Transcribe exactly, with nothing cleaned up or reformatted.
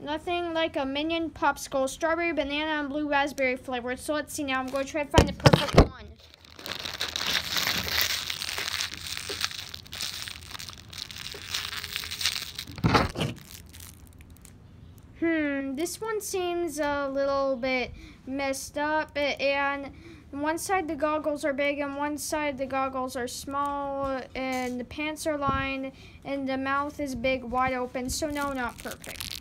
Nothing like a minion popsicle, strawberry, banana, and blue raspberry flavored. So let's see now. I'm going to try to find the perfect one. Hmm, this one seems a little bit messed up, and one side the goggles are big and one side the goggles are small, and the pants are lined and the mouth is big, wide open, so no, not perfect.